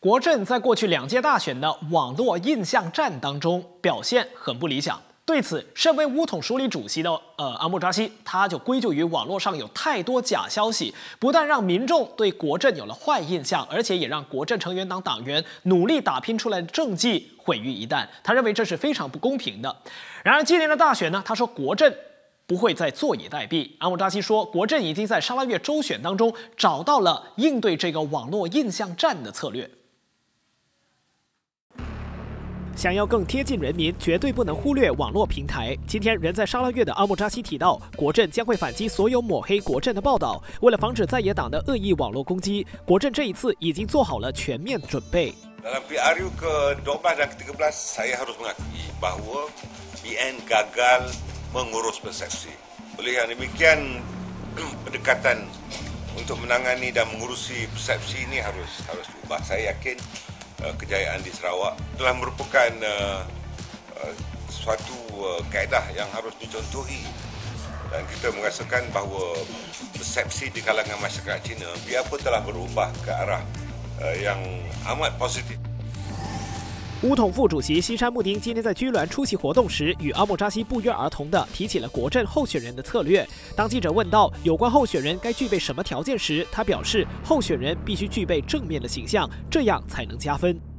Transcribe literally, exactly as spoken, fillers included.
国阵在过去两届大选的网络印象战当中表现很不理想。对此，身为乌统署理主席的呃阿莫扎西，他就归咎于网络上有太多假消息，不但让民众对国阵有了坏印象，而且也让国阵成员党党员努力打拼出来的政绩毁于一旦。他认为这是非常不公平的。然而今年的大选呢，他说国阵不会再坐以待毙。阿莫扎西说，国阵已经在沙拉越州选当中找到了应对这个网络印象战的策略。想要更贴近人民，绝对不能忽略网络平台。今天人在沙拉越的阿莫扎西提到，国阵将会反击所有抹黑国阵的报道。为了防止在野党的恶意网络攻击，国阵这一次已经做好了全面准备。 Dalam P R U ke dua belas dan ke tiga belas, saya harus mengakui bahawa P N gagal mengurus persepsi. Oleh yang demikian, pendekatan untuk menangani dan mengurusi persepsi ini harus harus diubah. Saya yakin kejayaan di Sarawak telah merupakan uh, uh, suatu uh, kaedah yang harus dicontohi dan kita merasakan bahawa persepsi di kalangan masyarakat Cina biarpun telah berubah ke arah uh, yang amat positif。 乌统副主席西山慕丁今天在居銮出席活动时，与阿莫扎西不约而同地提起了国阵候选人的策略。当记者问到有关候选人该具备什么条件时，他表示，候选人必须具备正面的形象，这样才能加分。